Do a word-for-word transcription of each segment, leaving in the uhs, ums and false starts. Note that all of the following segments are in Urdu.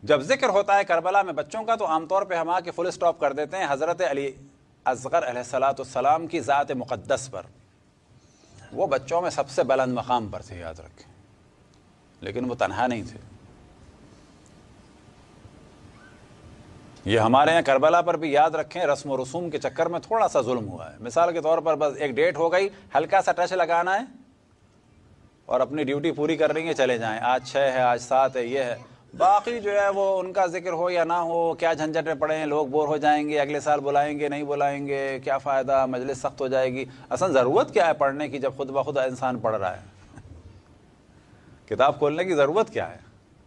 جب ذکر ہوتا ہے کربلا میں بچوں کا تو عام طور پہ ہم آ کے فل سٹاپ کر دیتے ہیں حضرت علی اصغر علیہ الصلوۃ والسلام کی ذات مقدس پر. وہ بچوں میں سب سے بلند مقام پر تھے، یاد رکھیں، لیکن وہ تنہا نہیں تھے. یہ ہمارے یہاں کربلا پر بھی یاد رکھیں رسم و رسوم کے چکر میں تھوڑا سا ظلم ہوا ہے. مثال کے طور پر بس ایک ڈیٹ ہو گئی، ہلکا سا ٹچ لگانا ہے اور اپنی ڈیوٹی پوری کر رہی ہیں، چلے جائیں، آج چھ ہے، آج سات ہے، یہ ہے. باقی جو ہے وہ ان کا ذکر ہو یا نہ ہو، کیا جھنجھٹ میں پڑے ہیں، لوگ بور ہو جائیں گے، اگلے سال بلائیں گے نہیں بلائیں گے، کیا فائدہ، مجلس سخت ہو جائے گی. اصل ضرورت کیا ہے پڑھنے کی جب خود بخود انسان پڑھ رہا ہے؟ کتاب کھولنے کی ضرورت کیا ہے؟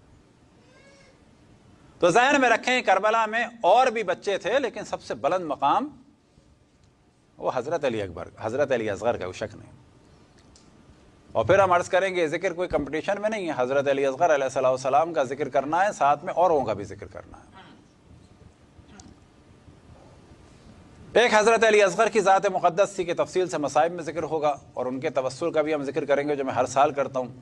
تو ذہن میں رکھیں کربلا میں اور بھی بچے تھے، لیکن سب سے بلند مقام وہ حضرت علی اکبر حضرت علی اصغر کا، کوئی شک نہیں. اور پھر ہم عرض کریں گے ذکر کوئی کمپٹیشن میں نہیں ہے، حضرت علی اصغر علیہ الصلوۃ والسلام کا ذکر کرنا ہے، ساتھ میں اوروں کا بھی ذکر کرنا ہے. ایک حضرت علی اصغر کی ذات مقدس تھی کہ تفصیل سے مصائب میں ذکر ہوگا، اور ان کے توسل کا بھی ہم ذکر کریں گے جو میں ہر سال کرتا ہوں.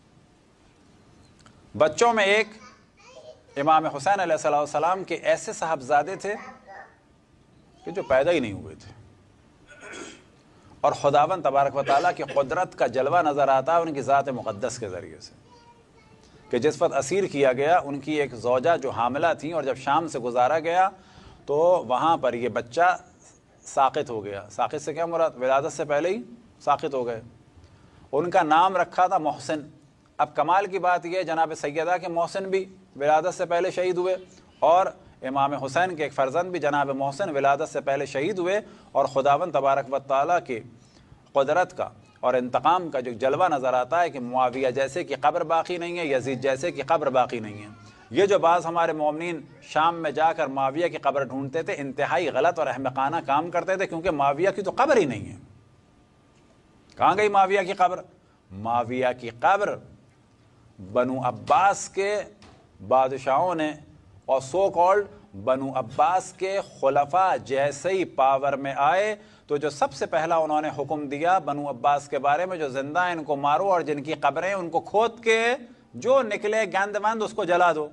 بچوں میں ایک امام حسین علیہ الصلوۃ والسلام کے ایسے صاحبزادے تھے کہ جو پیدا ہی نہیں ہوئے تھے، اور خداوند تبارک و تعالیٰ کی قدرت کا جلوہ نظر آتا ہے ان کی ذات مقدس کے ذریعے سے کہ جس وقت اسیر کیا گیا ان کی ایک زوجہ جو حاملہ تھیں، اور جب شام سے گزارا گیا تو وہاں پر یہ بچہ ساقط ہو گیا. ساقط سے کیا مراد؟ ولادت سے پہلے ہی ساقط ہو گئے. ان کا نام رکھا تھا محسن. اب کمال کی بات یہ ہے جناب سیدہ کہ محسن بھی ولادت سے پہلے شہید ہوئے، اور امام حسین کے ایک فرزند بھی جناب محسن ولادت سے پہلے شہید ہوئے. اور خداوند تبارک و تعالیٰ کی قدرت کا اور انتقام کا جو جلوہ نظر آتا ہے کہ معاویہ جیسے کی قبر باقی نہیں ہے، یزید جیسے کی قبر باقی نہیں ہے. یہ جو بعض ہمارے مومنین شام میں جا کر معاویہ کی قبر ڈھونڈتے تھے، انتہائی غلط اور احمقانہ کام کرتے تھے، کیونکہ معاویہ کی تو قبر ہی نہیں ہے. کہاں گئی معاویہ کی قبر؟ معاویہ کی قبر بنو عباس کے بادشاہوں نے اور سو کالڈ بنو عباس کے خلفاء جیسے ہی پاور میں آئے تو جو سب سے پہلا انہوں نے حکم دیا بنو عباس کے بارے میں، جو زندہ ہیں ان کو مارو، اور جن کی قبریں ان کو کھود کے جو نکلے گند مند اس کو جلا دو.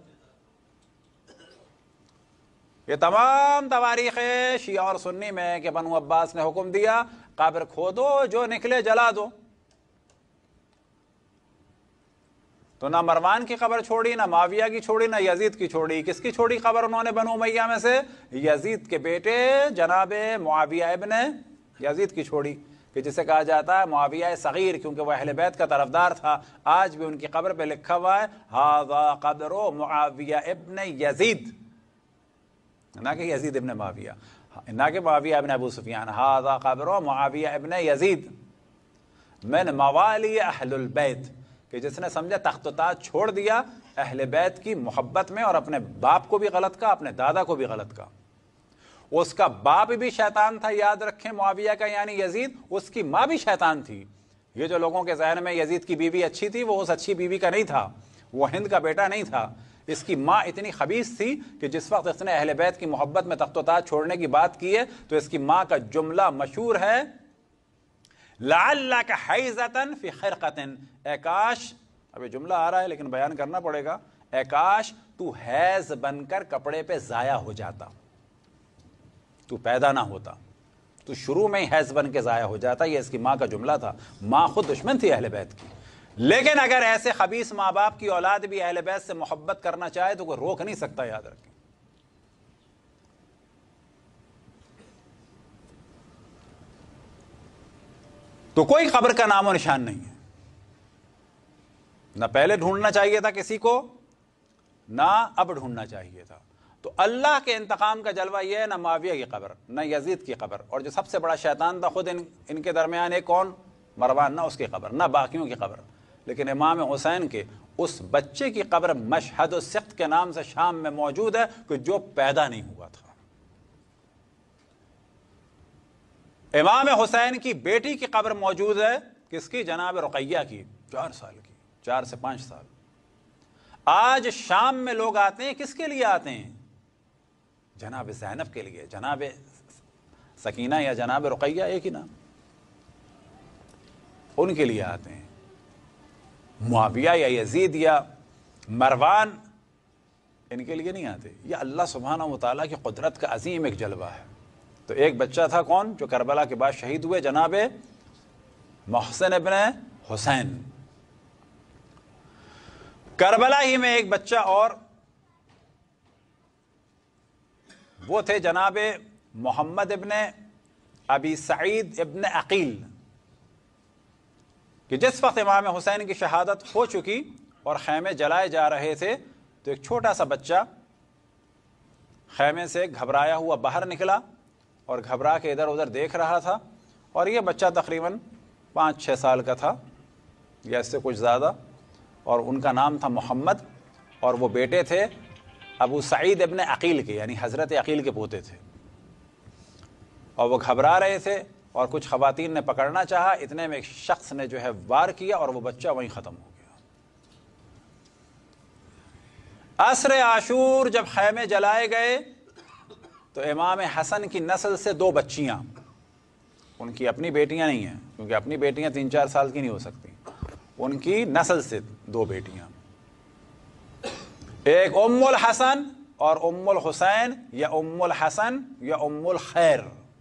یہ تمام تواریخ شیعہ اور سنی میں کہ بنو عباس نے حکم دیا قبر کھودو، جو نکلے جلا دو. تو نہ مروان کی قبر چھوڑی، نہ معاویہ کی چھوڑی، نہ یزید کی چھوڑی. کس کی چھوڑی قبر انہوں نے بنو امیہ میں سے؟ یزید کے بیٹے جناب معاویہ ابن یزید کی چھوڑی، کہ جسے کہا جاتا ہے معاویہ صغیر، کیونکہ وہ اہل بیت کا طرفدار تھا. آج بھی ان کی قبر پہ لکھا ہوا ہے ھذا قبر معاویہ ابن یزید، نہ کہ یزید ابن معاویہ، نہ کہ معاویہ ابن ابو سفیان. ھذا قبر معاویہ ابن یزید من موالی اہل البیت، کہ جس نے سمجھا تخت و تاج چھوڑ دیا اہل بیت کی محبت میں، اور اپنے باپ کو بھی غلط کہا، اپنے دادا کو بھی غلط کہا. اس کا باپ بھی شیطان تھا، یاد رکھیں، معاویہ کا یعنی یزید. اس کی ماں بھی شیطان تھی. یہ جو لوگوں کے ذہن میں یزید کی بیوی اچھی تھی، وہ اس اچھی بیوی کا نہیں تھا، وہ ہند کا بیٹا نہیں تھا. اس کی ماں اتنی خبیث تھی کہ جس وقت اس نے اہل بیت کی محبت میں تخت و تاج چھوڑنے کی بات کی ہے تو اس کی ماں کا جملہ مشہور ہے لعلک حیزۃ فی خرقۃ، اے کاش، اب یہ جملہ آ رہا ہے لیکن بیان کرنا پڑے گا، اے کاش تو حیض بن کر کپڑے پہ ضائع ہو جاتا، تو پیدا نہ ہوتا، تو شروع میں ہی حیض بن کے ضائع ہو جاتا. یہ اس کی ماں کا جملہ تھا. ماں خود دشمن تھی اہل بیت کی، لیکن اگر ایسے خبیث ماں باپ کی اولاد بھی اہل بیت سے محبت کرنا چاہے تو کوئی روک نہیں سکتا، یاد رکھیں. تو کوئی قبر کا نام و نشان نہیں ہے، نہ پہلے ڈھونڈنا چاہیے تھا کسی کو، نہ اب ڈھونڈنا چاہیے تھا. تو اللہ کے انتقام کا جلوہ یہ ہے، نہ معاویہ کی قبر، نہ یزید کی قبر، اور جو سب سے بڑا شیطان تھا خود ان, ان کے درمیان ایک کون؟ مروان، نہ اس کی قبر، نہ باقیوں کی قبر. لیکن امام حسین کے اس بچے کی قبر مشہد السقط کے نام سے شام میں موجود ہے کہ جو پیدا نہیں ہوا تھا. امام حسین کی بیٹی کی قبر موجود ہے، کس کی؟ جناب رقیہ کی، چار سال کی، چار سے پانچ سال. آج شام میں لوگ آتے ہیں، کس کے لیے آتے ہیں؟ جناب زینب کے لیے، جناب سکینہ یا جناب رقیہ ایک ہی نام، ان کے لیے آتے ہیں. معاویہ یا یزید یا مروان ان کے لیے نہیں آتے، یہ اللہ سبحانہ و تعالیٰ کی قدرت کا عظیم ایک جلوہ ہے۔ تو ایک بچہ تھا کون جو کربلا کے بعد شہید ہوئے، جناب محسن ابن حسین۔ کربلا ہی میں ایک بچہ اور وہ تھے جناب محمد ابن ابی سعید ابن عقیل، کہ جس وقت امام حسین کی شہادت ہو چکی اور خیمے جلائے جا رہے تھے تو ایک چھوٹا سا بچہ خیمے سے گھبرایا ہوا باہر نکلا اور گھبرا کے ادھر ادھر دیکھ رہا تھا، اور یہ بچہ تقریباً پانچ چھ سال کا تھا یا اس سے کچھ زیادہ، اور ان کا نام تھا محمد، اور وہ بیٹے تھے ابو سعید ابن عقیل کے، یعنی حضرت عقیل کے پوتے تھے، اور وہ گھبرا رہے تھے اور کچھ خواتین نے پکڑنا چاہا، اتنے میں ایک شخص نے جو ہے وار کیا اور وہ بچہ وہیں ختم ہو گیا۔ عصر عاشور جب خیمے جلائے گئے تو امام حسن کی نسل سے دو بچیاں، ان کی اپنی بیٹیاں نہیں ہیں کیونکہ اپنی بیٹیاں تین چار سال کی نہیں ہو سکتی، ان کی نسل سے دو بیٹیاں، ایک ام الحسن اور ام الحسین، یا ام الحسن یا ام الخیر،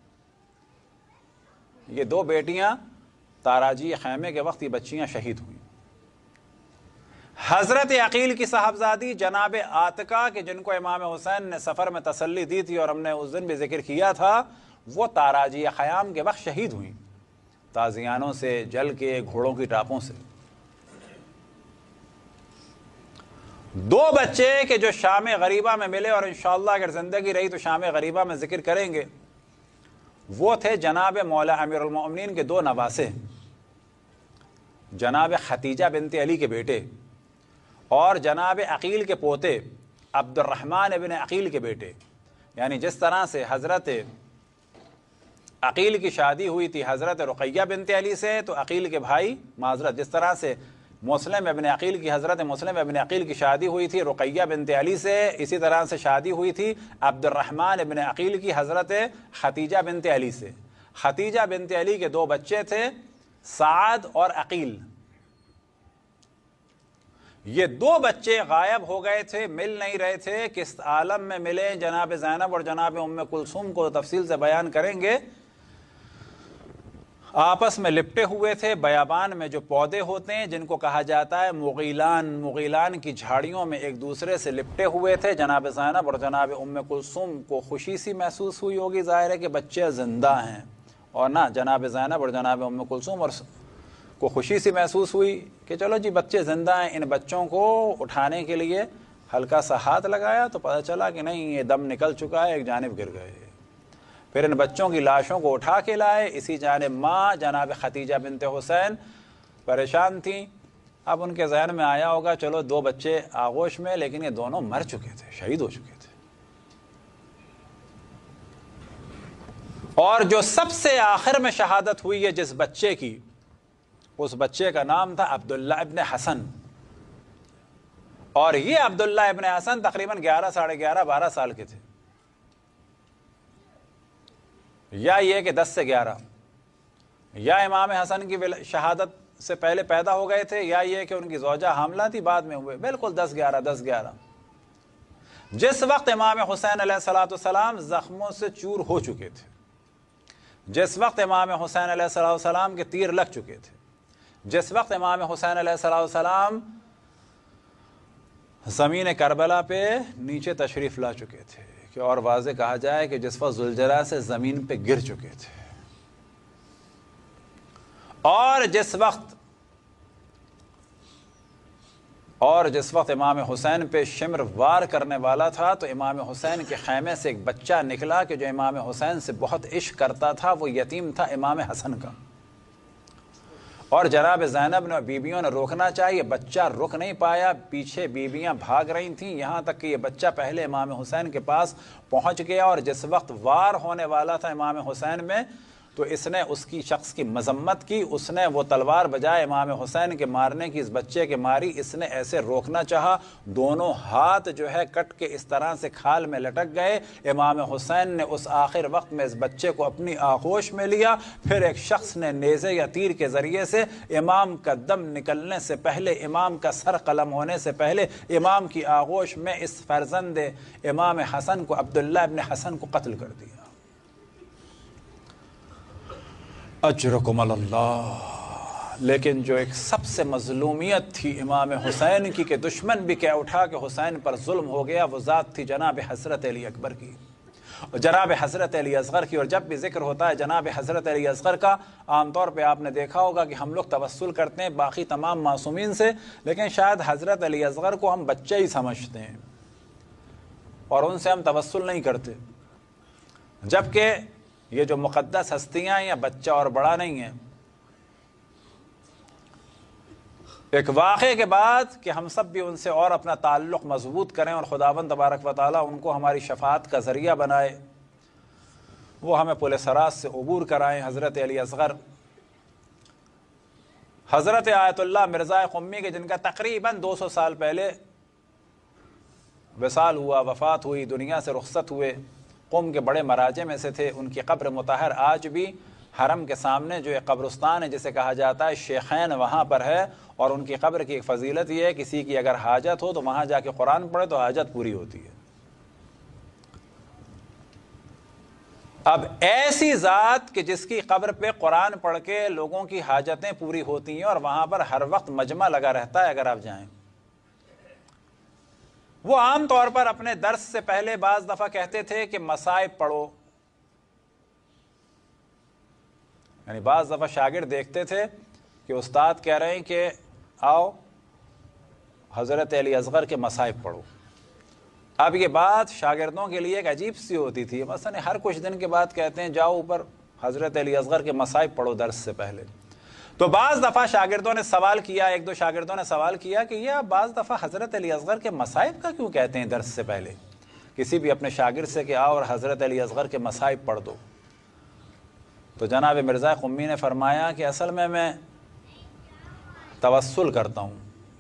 یہ دو بیٹیاں تاراجی خیمے کے وقت یہ بچیاں شہید ہوئیں۔ حضرت عقیل کی صاحبزادی جناب عاتقہ کہ جن کو امام حسین نے سفر میں تسلی دی تھی اور ہم نے اس دن بھی ذکر کیا تھا، وہ تاراجی خیام کے وقت شہید ہوئیں، تازیانوں سے جل کے، گھوڑوں کی ٹاپوں سے۔ دو بچے کہ جو شام غریبہ میں ملے اور انشاءاللہ اگر زندگی رہی تو شام غریبہ میں ذکر کریں گے، وہ تھے جناب مولا امیر المؤمنین کے دو نواسے، جناب ختیجہ بنت علی کے بیٹے اور جناب عقیل کے پوتے عبد الرحمن ابن عقیل کے بیٹے۔ یعنی جس طرح سے حضرت عقیل کی شادی ہوئی تھی حضرت رقیہ بنت علی سے، تو عقیل کے بھائی معذرت جس طرح سے مسلم ابن عقیل کی حضرت مسلم ابن عقیل کی شادی ہوئی تھی رقیہ بنت علی سے، اسی طرح سے شادی ہوئی تھی عبد الرحمن ابن عقیل کی حضرت ختیجہ بنت علی سے۔ ختیجہ بنت علی کے دو بچے تھے، سعد اور عقیل۔ یہ دو بچے غائب ہو گئے تھے، مل نہیں رہے تھے، کس عالم میں ملے جناب زینب اور جناب ام کلثوم کو تفصیل سے بیان کریں گے۔ آپس میں لپٹے ہوئے تھے، بیابان میں جو پودے ہوتے ہیں جن کو کہا جاتا ہے مغیلان، مغیلان کی جھاڑیوں میں ایک دوسرے سے لپٹے ہوئے تھے۔ جناب زینب اور جناب ام کلثوم کو خوشی سی محسوس ہوئی ہوگی، ظاہر ہے کہ بچے زندہ ہیں، اور نہ جناب زینب اور جناب ام کلثوم اور کو خوشی سی محسوس ہوئی کہ چلو جی بچے زندہ ہیں، ان بچوں کو اٹھانے کے لیے ہلکا سا ہاتھ لگایا تو پتہ چلا کہ نہیں، یہ دم نکل چکا ہے، ایک جانب گر گئے۔ پھر ان بچوں کی لاشوں کو اٹھا کے لائے، اسی جانب ماں جناب ختیجہ بنت حسین پریشان تھیں۔ اب ان کے ذہن میں آیا ہوگا چلو دو بچے آغوش میں، لیکن یہ دونوں مر چکے تھے، شہید ہو چکے تھے۔ اور جو سب سے آخر میں شہادت ہوئی ہے جس بچے کی، اس بچے کا نام تھا عبداللہ ابن حسن، اور یہ عبداللہ ابن حسن تقریباً گیارہ ساڑھے گیارہ بارہ سال کے تھے، یا یہ کہ دس سے گیارہ، یا امام حسن کی شہادت سے پہلے پیدا ہو گئے تھے، یا یہ کہ ان کی زوجہ حاملہ تھی بعد میں ہوئے، بالکل دس گیارہ دس گیارہ۔ جس وقت امام حسین علیہ الصلوۃ والسلام زخموں سے چور ہو چکے تھے، جس وقت امام حسین علیہ الصلوۃ والسلام کے تیر لگ چکے تھے، جس وقت امام حسین علیہ الصلوۃ والسلام زمین کربلا پہ نیچے تشریف لا چکے تھے، کہ اور واضح کہا جائے کہ جس وقت ذوالجلال سے زمین پہ گر چکے تھے، اور جس وقت اور جس وقت امام حسین پہ شمر وار کرنے والا تھا، تو امام حسین کے خیمے سے ایک بچہ نکلا کہ جو امام حسین سے بہت عشق کرتا تھا، وہ یتیم تھا امام حسن کا، اور جناب زینب نے بیویوں نے روکنا چاہیے، بچہ رک نہیں پایا، پیچھے بیویاں بھاگ رہی تھیں، یہاں تک کہ یہ بچہ پہلے امام حسین کے پاس پہنچ گیا، اور جس وقت وار ہونے والا تھا امام حسین میں، تو اس نے اس کی شخص کی مذمت کی، اس نے وہ تلوار بجائے امام حسین کے مارنے کی اس بچے کے ماری، اس نے ایسے روکنا چاہا، دونوں ہاتھ جو ہے کٹ کے اس طرح سے کھال میں لٹک گئے۔ امام حسین نے اس آخر وقت میں اس بچے کو اپنی آغوش میں لیا، پھر ایک شخص نے نیزے یا تیر کے ذریعے سے امام کا دم نکلنے سے پہلے، امام کا سر قلم ہونے سے پہلے امام کی آغوش میں اس فرزند امام حسن کو، عبداللہ ابن حسن کو قتل کر دیا۔ اجرکم اللہ۔ لیکن جو ایک سب سے مظلومیت تھی امام حسین کی کہ دشمن بھی کہہ اٹھا کہ حسین پر ظلم ہو گیا، وہ ذات تھی جناب حضرت علی اکبر کی، جناب حضرت علی اصغر کی۔ اور جب بھی ذکر ہوتا ہے جناب حضرت علی اصغر کا، عام طور پہ آپ نے دیکھا ہوگا کہ ہم لوگ توسل کرتے ہیں باقی تمام معصومین سے، لیکن شاید حضرت علی اصغر کو ہم بچے ہی سمجھتے ہیں اور ان سے ہم توسل نہیں کرتے، جبکہ یہ جو مقدس ہستیاں ہیں، بچہ اور بڑا نہیں ہے۔ ایک واقعے کے بعد کہ ہم سب بھی ان سے اور اپنا تعلق مضبوط کریں اور خداوند تبارک و تعالیٰ ان کو ہماری شفاعت کا ذریعہ بنائے، وہ ہمیں پل صراط سے عبور کرائیں۔ حضرت علی اصغر، حضرت آیت اللہ مرزا قمی کے جن کا تقریباً دو سو سال پہلے وصال ہوا، وفات ہوئی، دنیا سے رخصت ہوئے، قم کے بڑے مراجع میں سے تھے۔ ان کی قبر مطہر آج بھی حرم کے سامنے جو ایک قبرستان ہے جسے کہا جاتا ہے شیخین، وہاں پر ہے، اور ان کی قبر کی ایک فضیلت یہ ہے کسی کی اگر حاجت ہو تو وہاں جا کے قرآن پڑھے تو حاجت پوری ہوتی ہے۔ اب ایسی ذات کہ جس کی قبر پہ قرآن پڑھ کے لوگوں کی حاجتیں پوری ہوتی ہیں اور وہاں پر ہر وقت مجمع لگا رہتا ہے، اگر آپ جائیں، وہ عام طور پر اپنے درس سے پہلے بعض دفعہ کہتے تھے کہ مصائب پڑھو، یعنی بعض دفعہ شاگرد دیکھتے تھے کہ استاد کہہ رہے ہیں کہ آؤ حضرت علی اصغر کے مصائب پڑھو۔ اب یہ بات شاگردوں کے لیے ایک عجیب سی ہوتی تھی، مثلا ہر کچھ دن کے بعد کہتے ہیں جاؤ اوپر حضرت علی اصغر کے مصائب پڑھو درس سے پہلے۔ تو بعض دفعہ شاگردوں نے سوال کیا، ایک دو شاگردوں نے سوال کیا کہ یہ بعض دفعہ حضرت علی اصغر کے مصائب کا کیوں کہتے ہیں درس سے پہلے؟ کسی بھی اپنے شاگرد سے کہ آؤ اور حضرت علی اصغر کے مصائب پڑھ دو۔ تو جناب مرزا قمی نے فرمایا کہ اصل میں میں توسل کرتا ہوں۔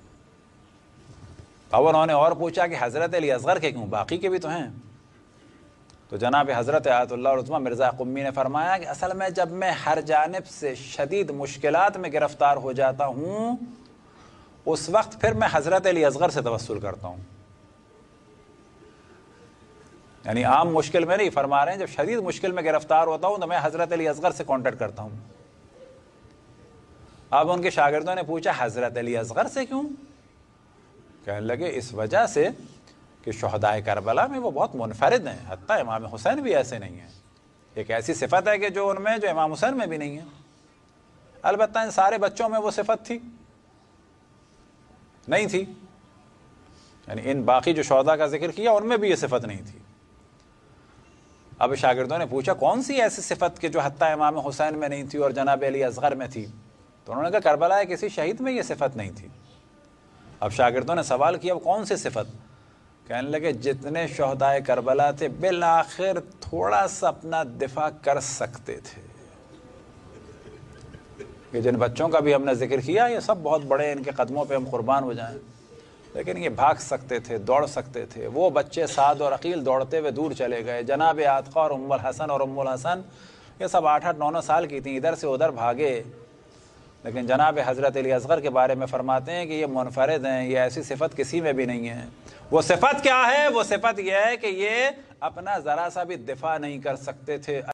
اب انہوں نے اور پوچھا کہ حضرت علی اصغر کے کیوں، باقی کے بھی تو ہیں؟ تو جناب حضرت آیت اللہ العظمیٰ مرزا قمی نے فرمایا کہ اصل میں جب میں ہر جانب سے شدید مشکلات میں گرفتار ہو جاتا ہوں اس وقت پھر میں حضرت علی اصغر سے توسل کرتا ہوں۔ یعنی عام مشکل میں نہیں، فرما رہے ہیں جب شدید مشکل میں گرفتار ہوتا ہوں تو میں حضرت علی اصغر سے کانٹیکٹ کرتا ہوں۔ اب ان کے شاگردوں نے پوچھا حضرت علی اصغر سے کیوں؟ کہنے لگے اس وجہ سے کہ شہدائے کربلا میں وہ بہت منفرد ہیں، حتیٰ امام حسین بھی ایسے نہیں ہیں۔ ایک ایسی صفت ہے کہ جو ان میں جو امام حسین میں بھی نہیں ہے۔ البتہ ان سارے بچوں میں وہ صفت تھی نہیں تھی، یعنی ان باقی جو شہداء کا ذکر کیا ان میں بھی یہ صفت نہیں تھی۔ اب شاگردوں نے پوچھا کون سی ایسی صفت کہ جو حتیٰ امام حسین میں نہیں تھی اور جناب علی اصغر میں تھی؟ تو انہوں نے کہا کربلا ہے کسی شہید میں یہ صفت نہیں تھی۔ اب شاگردوں نے سوال کیا کون سی صفت؟ کہنے لگے جتنے شہدائے کربلا تھے بالآخر تھوڑا سا اپنا دفاع کر سکتے تھے۔ کہ جن بچوں کا بھی ہم نے ذکر کیا یہ سب بہت بڑے، ان کے قدموں پہ ہم قربان ہو جائیں، لیکن یہ بھاگ سکتے تھے، دوڑ سکتے تھے۔ وہ بچے سعد اور عقیل دوڑتے ہوئے دور چلے گئے، جناب عاتقہ اور ام الحسن اور ام الحسن یہ سب آٹھ آٹھ نو نو سال کی تھیں، ادھر سے ادھر بھاگے۔ لیکن جناب حضرت علی اصغر کے بارے میں فرماتے ہیں کہ یہ منفرد ہیں، یہ ایسی صفت کسی میں بھی نہیں ہے۔ وہ صفت کیا ہے؟ وہ صفت یہ ہے کہ یہ اپنا ذرا سا بھی دفاع نہیں کر سکتے تھے۔